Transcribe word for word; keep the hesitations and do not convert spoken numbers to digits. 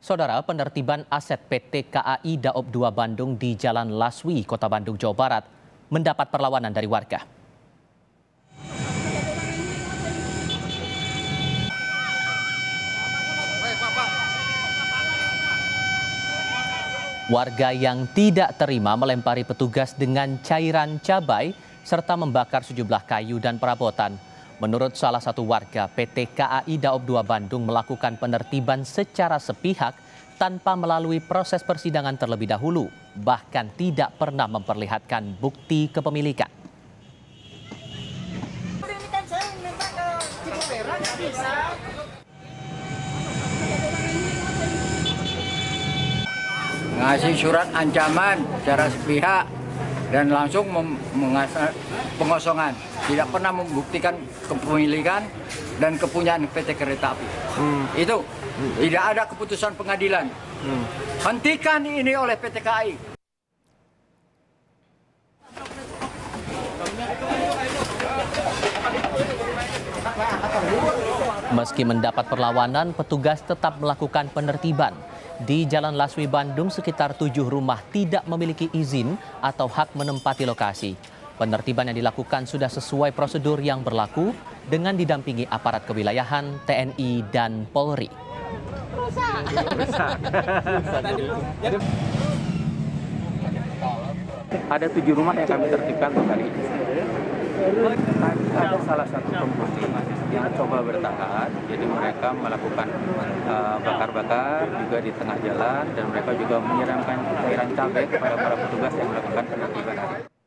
Saudara, penertiban aset P T K A I Daob dua Bandung di Jalan Laswi, Kota Bandung, Jawa Barat, mendapat perlawanan dari warga. Warga yang tidak terima melempari petugas dengan cairan cabai serta membakar sejumlah kayu dan perabotan. Menurut salah satu warga, P T K A I Daob dua Bandung melakukan penertiban secara sepihak tanpa melalui proses persidangan terlebih dahulu, bahkan tidak pernah memperlihatkan bukti kepemilikan. Ngasih surat ancaman secara sepihak dan langsung pengosongan, tidak pernah membuktikan kepemilikan dan kepunyaan P T Kereta Api. Hmm. Itu hmm. tidak ada keputusan pengadilan. Hmm. Hentikan ini oleh P T K A I. Meski mendapat perlawanan, petugas tetap melakukan penertiban. Di Jalan Laswi Bandung, sekitar tujuh rumah tidak memiliki izin atau hak menempati lokasi. Penertiban yang dilakukan sudah sesuai prosedur yang berlaku dengan didampingi aparat kewilayahan, T N I, dan Polri. Ada tujuh rumah yang kami tertibkan untuk kali ini. Ada salah satu penghuni yang coba bertahan, jadi mereka melakukan bakar-bakar uh, juga di tengah jalan, dan mereka juga menyiramkan cairan cabai kepada para petugas yang melakukan penertiban.